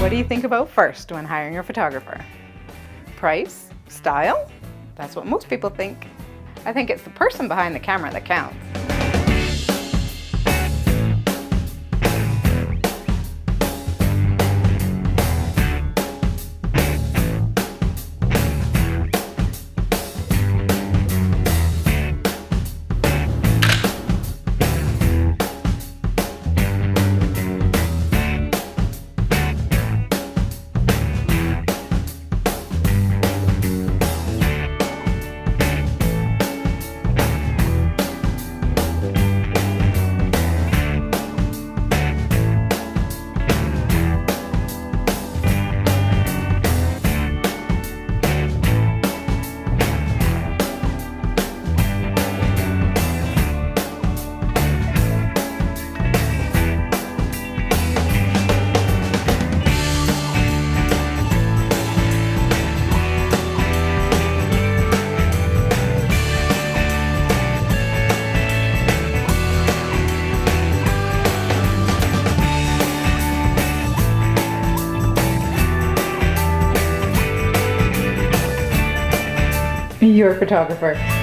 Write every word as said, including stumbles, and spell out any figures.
What do you think about first when hiring a photographer? Price? Style? That's what most people think. I think it's the person behind the camera that counts. Your photographer.